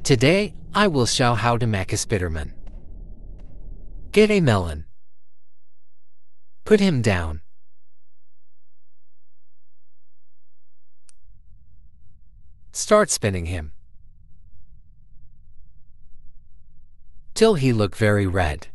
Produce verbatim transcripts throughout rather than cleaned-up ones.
Today, I will show how to make a Spiderman. Get a melon. Put him down. Start spinning him till he look very red.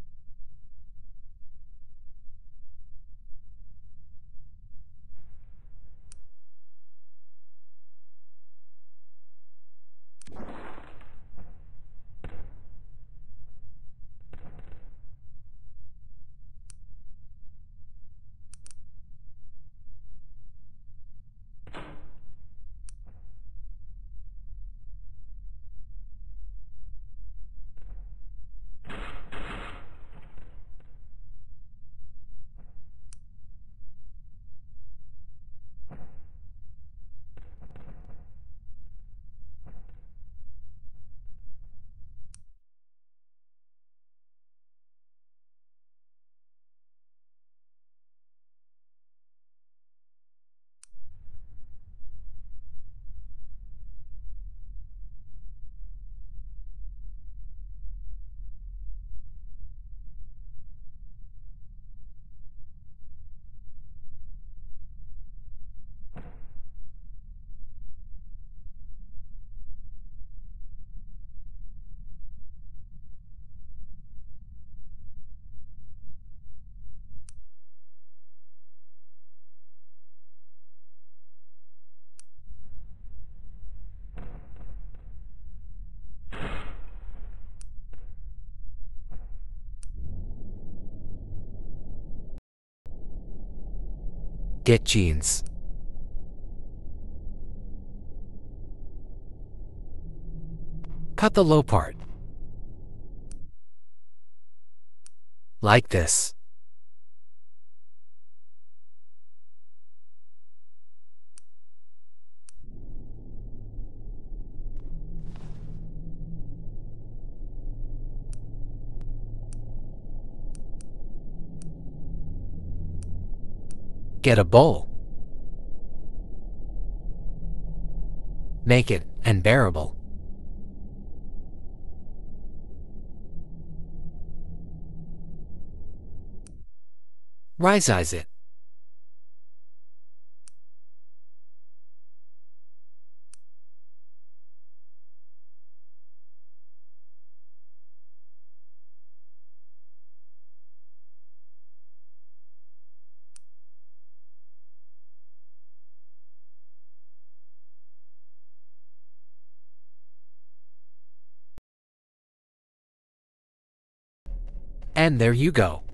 Get jeans. Cut the low part. Like this. Get a bowl. Make it unbearable. Resize it. And there you go.